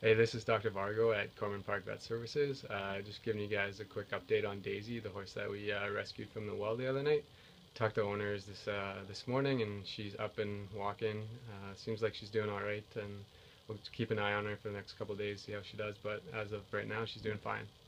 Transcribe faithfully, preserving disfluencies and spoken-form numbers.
Hey, this is Doctor Vargo at Corman Park Vet Services. Uh, just giving you guys a quick update on Daisy, the horse that we uh, rescued from the well the other night. Talked to owners this uh, this morning, and she's up and walking. Uh, seems like she's doing all right, and we'll keep an eye on her for the next couple of days, see how she does. But as of right now, she's doing fine.